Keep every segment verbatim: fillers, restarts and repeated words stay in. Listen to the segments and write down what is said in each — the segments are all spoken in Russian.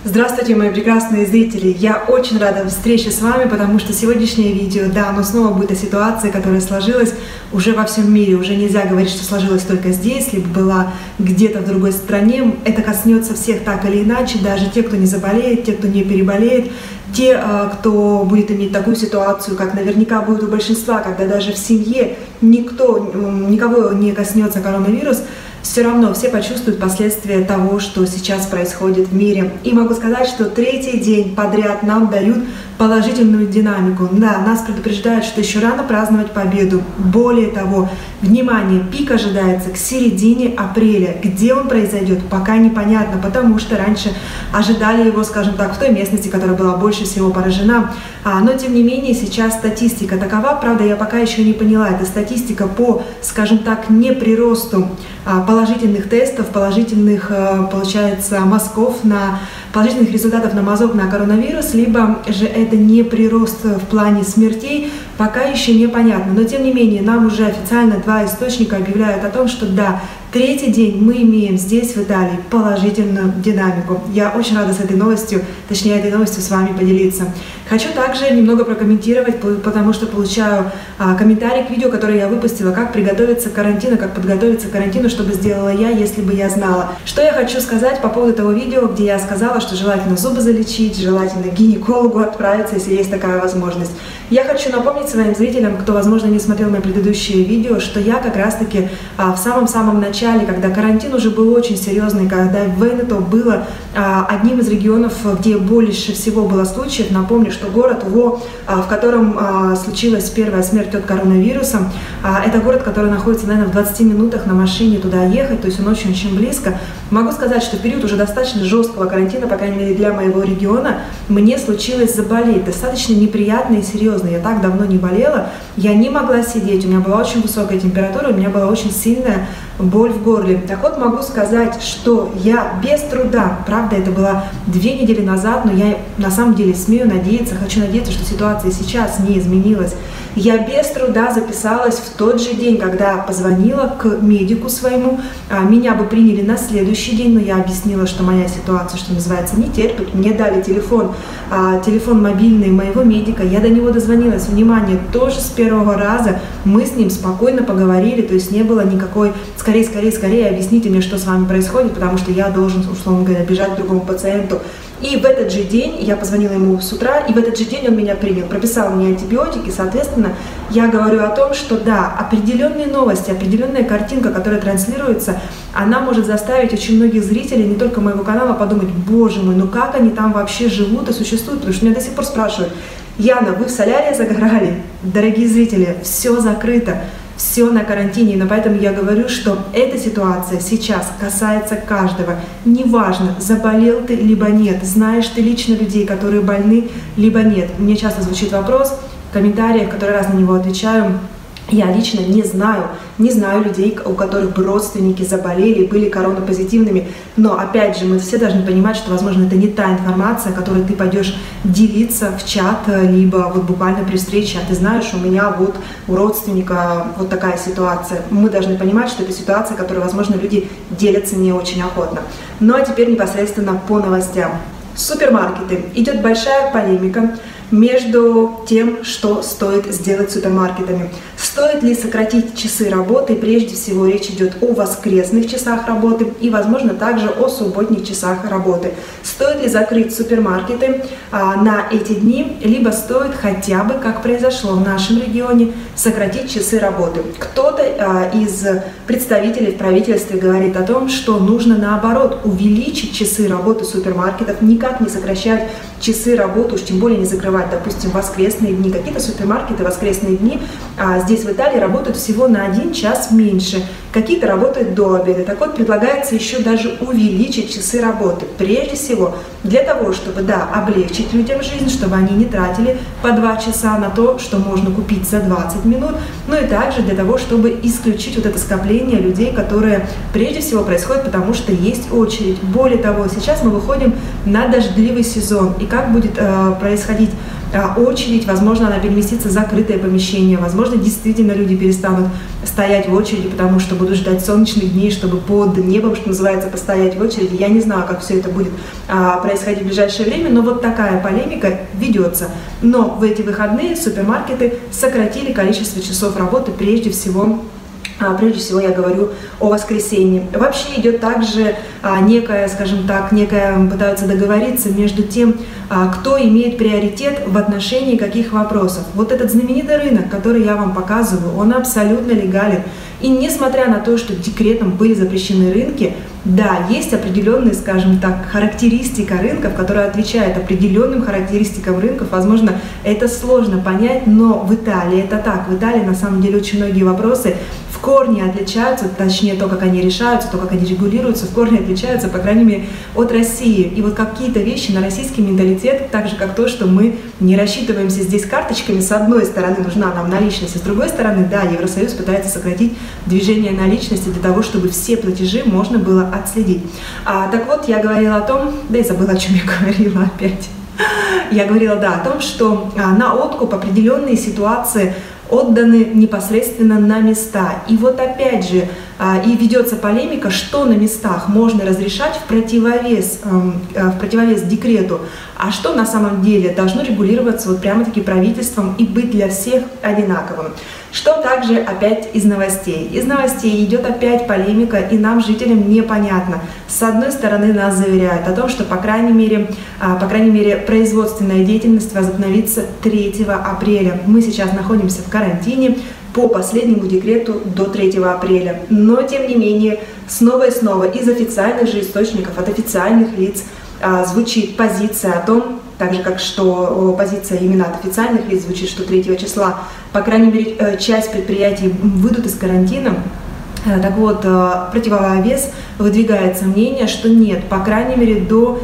Здравствуйте, мои прекрасные зрители! Я очень рада встрече с вами, потому что сегодняшнее видео, да, оно снова будет о ситуации, которая сложилась уже во всем мире. Уже нельзя говорить, что сложилась только здесь, либо была где-то в другой стране. Это коснется всех так или иначе, даже те, кто не заболеет, те, кто не переболеет, те, кто будет иметь такую ситуацию, как наверняка будет у большинства, когда даже в семье никто, никого не коснется коронавирус, все равно все почувствуют последствия того, что сейчас происходит в мире. И могу сказать, что третий день подряд нам дают положительную динамику. Да, нас предупреждают, что еще рано праздновать победу. Более того, внимание, пик ожидается к середине апреля. Где он произойдет, пока непонятно, потому что раньше ожидали его, скажем так, в той местности, которая была больше всего поражена. А, но, тем не менее, сейчас статистика такова, правда, я пока еще не поняла, это статистика по, скажем так, неприросту а, положительных тестов, положительных, а, получается, мазков на положительных результатов на мазок на коронавирус, либо же это не прирост в плане смертей, пока еще непонятно. Но тем не менее, нам уже официально два источника объявляют о том, что да, третий день мы имеем здесь, в Италии, положительную динамику. Я очень рада с этой новостью, точнее, этой новостью с вами поделиться. Хочу также немного прокомментировать, потому что получаю а, комментарий к видео, которое я выпустила, как приготовиться к карантину, как подготовиться к карантину, что бы сделала я, если бы я знала. Что я хочу сказать по поводу того видео, где я сказала, что желательно зубы залечить, желательно к гинекологу отправиться, если есть такая возможность. Я хочу напомнить своим зрителям, кто, возможно, не смотрел мои предыдущие видео, что я как раз-таки а, в самом-самом начале, когда карантин уже был очень серьезный, когда Венето было а, одним из регионов, где больше всего было случаев, напомню, что город Во, а, в котором а, случилась первая смерть от коронавируса, а, это город, который находится, наверное, в двадцати минутах на машине туда ехать, то есть он очень-очень близко. Могу сказать, что в период уже достаточно жесткого карантина, по крайней мере для моего региона, мне случилось заболеть достаточно неприятно и серьезно. Я так давно не болела, я не могла сидеть, у меня была очень высокая температура, у меня была очень сильная боль в горле. Так вот, могу сказать, что я без труда, правда, это было две недели назад, но я на самом деле смею надеяться, хочу надеяться, что ситуация сейчас не изменилась. Я без труда записалась в тот же день, когда позвонила к медику своему. Меня бы приняли на следующий день, но я объяснила, что моя ситуация, что называется, не терпит. Мне дали телефон, телефон мобильный моего медика, я до него дозвонилась. Внимание, тоже с первого раза мы с ним спокойно поговорили, то есть не было никакой «скорее, скорее, скорее, объясните мне, что с вами происходит», потому что я должен, условно говоря, бежать к другому пациенту. И в этот же день, я позвонила ему с утра, и в этот же день он меня принял, прописал мне антибиотики, соответственно, я говорю о том, что да, определенные новости, определенная картинка, которая транслируется, она может заставить очень многих зрителей, не только моего канала, подумать: боже мой, ну как они там вообще живут и существуют, потому что меня до сих пор спрашивают: Яна, вы в солярии загорали? Дорогие зрители, все закрыто. Все на карантине, и поэтому я говорю, что эта ситуация сейчас касается каждого. Неважно, заболел ты либо нет, знаешь ты лично людей, которые больны, либо нет. Мне часто звучит вопрос в комментариях, который раз на него отвечаю. Я лично не знаю, не знаю людей, у которых бы родственники заболели, были коронапозитивными. Но опять же, мы все должны понимать, что, возможно, это не та информация, которой ты пойдешь делиться в чат, либо вот буквально при встрече, а ты знаешь, у меня вот у родственника вот такая ситуация. Мы должны понимать, что это ситуация, которой, возможно, люди делятся не очень охотно. Ну а теперь непосредственно по новостям. Супермаркеты. Идет большая полемика между тем, что стоит сделать с супермаркетами. Стоит ли сократить часы работы? Прежде всего речь идет о воскресных часах работы и, возможно, также о субботних часах работы. Стоит ли закрыть супермаркеты а, на эти дни, либо стоит хотя бы, как произошло в нашем регионе, сократить часы работы? Кто-то а, из представителей в правительстве говорит о том, что нужно наоборот увеличить часы работы супермаркетов, никак не сокращать часы работы, уж тем более не закрывать, допустим, воскресные дни. Какие-то супермаркеты воскресные дни а, здесь в Италии работают всего на один час меньше, какие-то работают до обеда. Так вот, предлагается еще даже увеличить часы работы. Прежде всего, для того, чтобы, да, облегчить людям жизнь, чтобы они не тратили по два часа на то, что можно купить за двадцать минут, ну и также для того, чтобы исключить вот это скопление людей, которое прежде всего происходит, потому что есть очередь. Более того, сейчас мы выходим на дождливый сезон, и как будет э, происходить очередь, возможно, она переместится в закрытое помещение, возможно, действительно люди перестанут стоять в очереди, потому что будут ждать солнечных дней, чтобы под небом, что называется, постоять в очереди. Я не знаю, как все это будет происходить в ближайшее время, но вот такая полемика ведется. Но в эти выходные супермаркеты сократили количество часов работы, прежде всего, Прежде всего я говорю о воскресенье. Вообще идет также а, некая, скажем так, некая, пытаются договориться между тем, а, кто имеет приоритет в отношении каких вопросов. Вот этот знаменитый рынок, который я вам показываю, он абсолютно легален. И несмотря на то, что декретом были запрещены рынки, да, есть определенные, скажем так, характеристика рынков, которая отвечает определенным характеристикам рынков. Возможно, это сложно понять, но в Италии это так. В Италии на самом деле очень многие вопросы в корне отличаются, точнее то, как они решаются, то, как они регулируются, в корне отличаются, по крайней мере, от России. И вот какие-то вещи на российский менталитет, так же как то, что мы не рассчитываемся здесь карточками, с одной стороны нужна нам наличность, а с другой стороны, да, Евросоюз пытается сократить движение наличности для того, чтобы все платежи можно было отследить. А, так вот, я говорила о том, да и забыла, о чем я говорила опять. Я говорила, да, о том, что а, на откуп определенные ситуации отданы непосредственно на места. И вот опять же, а, и ведется полемика, что на местах можно разрешать в противовес, э, в противовес декрету, а что на самом деле должно регулироваться вот прямо-таки правительством и быть для всех одинаковым. Что также опять из новостей? Из новостей идет опять полемика, и нам, жителям, непонятно. С одной стороны, нас заверяют о том, что, по крайней мере, по крайней мере, производственная деятельность возобновится третьего апреля. Мы сейчас находимся в карантине по последнему декрету до третьего апреля. Но, тем не менее, снова и снова из официальных же источников, от официальных лиц звучит позиция о том, так же как что позиция именно от официальных лиц звучит, что третьего числа, по крайней мере, часть предприятий выйдут из карантина. Так вот, противовес выдвигается мнение, что нет, по крайней мере, до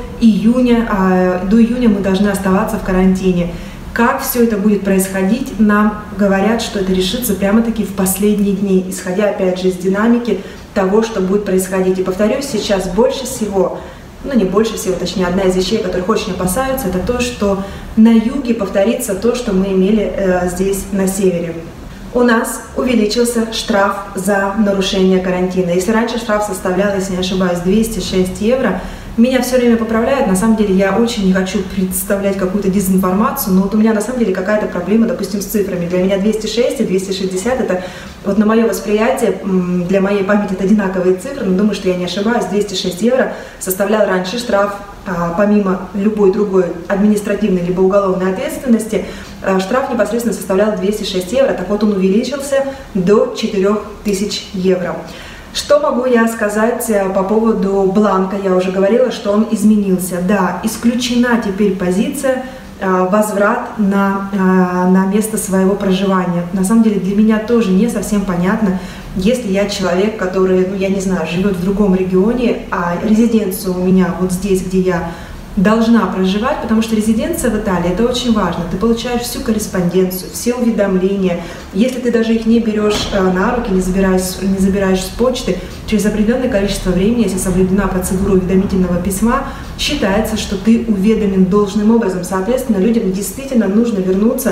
июня, до июня мы должны оставаться в карантине. Как все это будет происходить, нам говорят, что это решится прямо-таки в последние дни, исходя, опять же, из динамики того, что будет происходить. И повторюсь, сейчас больше всего, ну не больше всего, точнее, одна из вещей, которых очень опасаются, это то, что на юге повторится то, что мы имели э, здесь на севере. У нас увеличился штраф за нарушение карантина. Если раньше штраф составлял, если не ошибаюсь, двести шесть евро, меня все время поправляют. На самом деле я очень не хочу представлять какую-то дезинформацию, но вот у меня на самом деле какая-то проблема, допустим, с цифрами. Для меня двести шесть и двести шестьдесят это вот на мое восприятие, для моей памяти это одинаковые цифры, но думаю, что я не ошибаюсь. двести шесть евро составлял раньше штраф, помимо любой другой административной либо уголовной ответственности, штраф непосредственно составлял двести шесть евро, так вот он увеличился до четырёх тысяч евро. Что могу я сказать по поводу бланка? Я уже говорила, что он изменился. Да, исключена теперь позиция возврат на, на место своего проживания. На самом деле для меня тоже не совсем понятно, если я человек, который, ну я не знаю, живет в другом регионе, а резиденция у меня вот здесь, где я должна проживать, потому что резиденция в Италии, это очень важно. Ты получаешь всю корреспонденцию, все уведомления. Если ты даже их не берешь на руки, не забираешь, не забираешь с почты, через определенное количество времени, если соблюдена процедура уведомительного письма, считается, что ты уведомлен должным образом. Соответственно, людям действительно нужно вернуться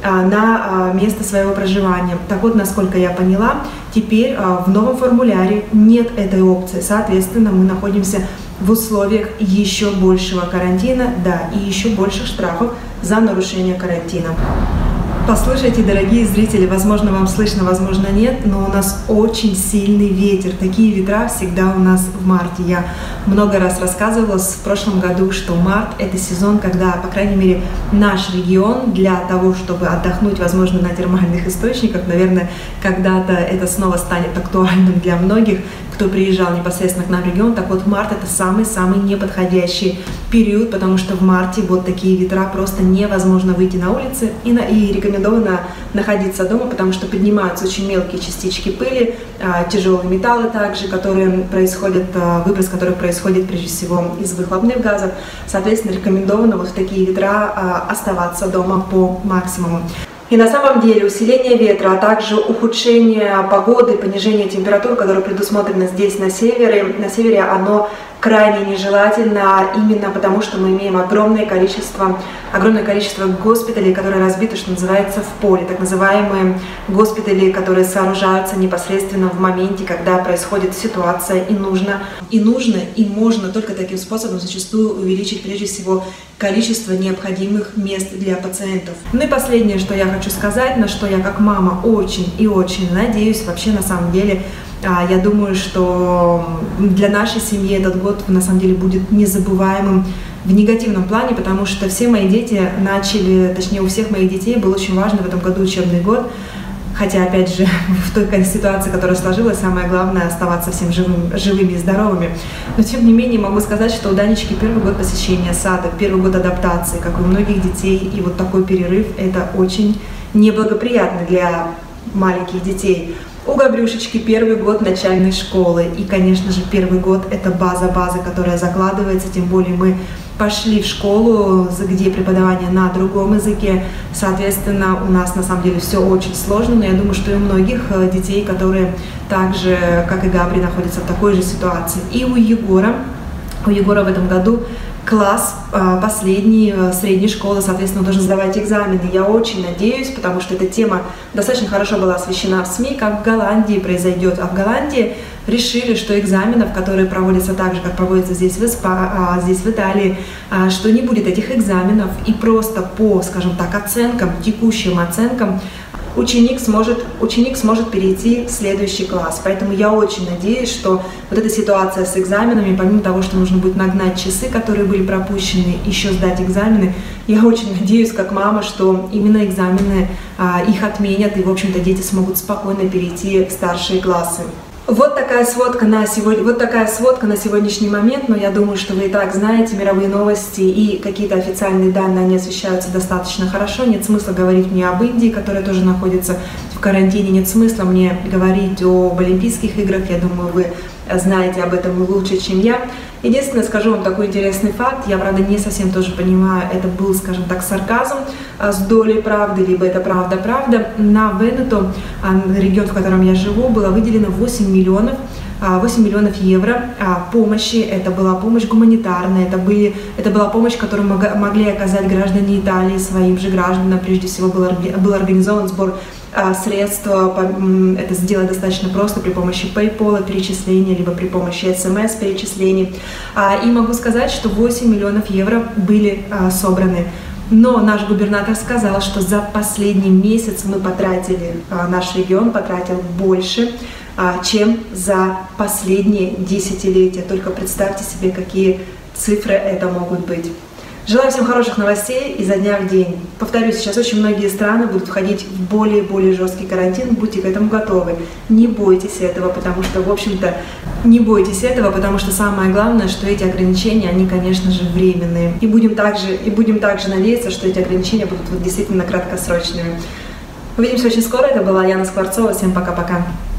на место своего проживания. Так вот, насколько я поняла, теперь в новом формуляре нет этой опции. Соответственно, мы находимся в условиях еще большего карантина, да, и еще больших штрафов за нарушение карантина. Послушайте, дорогие зрители, возможно, вам слышно, возможно, нет, но у нас очень сильный ветер. Такие ветра всегда у нас в марте. Я много раз рассказывала в прошлом году, что март – это сезон, когда, по крайней мере, наш регион для того, чтобы отдохнуть, возможно, на термальных источниках, наверное, когда-то это снова станет актуальным для многих, кто приезжал непосредственно к нам в регион. Так вот, март – это самый-самый неподходящий период, потому что в марте вот такие ветра просто невозможно выйти на улицы, и, на, и рекомендовано находиться дома, потому что поднимаются очень мелкие частички пыли, тяжелые металлы также, которые происходят, выброс которых происходит прежде всего из выхлопных газов. Соответственно, рекомендовано вот в такие ветра оставаться дома по максимуму. И на самом деле усиление ветра, а также ухудшение погоды, понижение температур, которое предусмотрено здесь на севере, на севере, оно крайне нежелательно, именно потому что мы имеем огромное количество, огромное количество госпиталей, которые разбиты, что называется, в поле, так называемые госпитали, которые сооружаются непосредственно в моменте, когда происходит ситуация, и нужно, и нужно, и можно только таким способом зачастую увеличить, прежде всего, количество необходимых мест для пациентов. Ну и последнее, что я хочу сказать, на что я как мама очень и очень надеюсь, вообще на самом деле, я думаю, что для нашей семьи этот год на самом деле будет незабываемым в негативном плане, потому что все мои дети начали, точнее у всех моих детей был очень важный в этом году учебный год, хотя опять же в той ситуации, которая сложилась, самое главное оставаться всем живым, живыми и здоровыми. Но тем не менее могу сказать, что у Данечки первый год посещения сада, первый год адаптации, как и у многих детей, и вот такой перерыв — это очень неблагоприятно для маленьких детей. У Габрюшечки первый год начальной школы, и, конечно же, первый год — это база-база, которая закладывается, тем более мы пошли в школу, где преподавание на другом языке, соответственно, у нас на самом деле все очень сложно, но я думаю, что и у многих детей, которые так же, как и Габри, находятся в такой же ситуации. И у Егора, у Егора в этом году класс последний средней школы, соответственно, должен сдавать экзамены. Я очень надеюсь, потому что эта тема достаточно хорошо была освещена в СМИ, как в Голландии произойдет. А в Голландии решили, что экзаменов, которые проводятся так же, как проводятся здесь в, ИСПА, здесь в Италии, что не будет этих экзаменов, и просто по, скажем так, оценкам, текущим оценкам, Ученик сможет, ученик сможет перейти в следующий класс. Поэтому я очень надеюсь, что вот эта ситуация с экзаменами, помимо того, что нужно будет нагнать часы, которые были пропущены, еще сдать экзамены, я очень надеюсь, как мама, что именно экзамены а, их отменят, и, в общем-то, дети смогут спокойно перейти в старшие классы. Вот такая сводка на сегодня, вот такая сводка на сегодняшний момент, но я думаю, что вы и так знаете мировые новости и какие-то официальные данные, они освещаются достаточно хорошо. Нет смысла говорить мне об Индии, которая тоже находится в карантине, нет смысла мне говорить об Олимпийских играх, я думаю, вы знаете об этом лучше, чем я. Единственное, скажу вам такой интересный факт, я, правда, не совсем тоже понимаю, это был, скажем так, сарказм с долей правды, либо это правда-правда. На Венету, регион, в котором я живу, было выделено восемь миллионов евро помощи. Это была помощь гуманитарная, это, были, это была помощь, которую могли оказать граждане Италии своим же гражданам. Прежде всего был, был организован сбор средств. Это сделать достаточно просто при помощи PayPal перечисления, либо при помощи эс эм эс перечислений. И могу сказать, что восемь миллионов евро были собраны. Но наш губернатор сказал, что за последний месяц мы потратили, наш регион потратил больше, чем за последние десятилетия. Только представьте себе, какие цифры это могут быть. Желаю всем хороших новостей изо дня в день. Повторюсь, сейчас очень многие страны будут входить в более и более жесткий карантин. Будьте к этому готовы. Не бойтесь этого, потому что, в общем-то, не бойтесь этого, потому что самое главное, что эти ограничения, они, конечно же, временные. И будем также, и будем также надеяться, что эти ограничения будут вот действительно краткосрочными. Увидимся очень скоро. Это была Яна Скворцова. Всем пока-пока.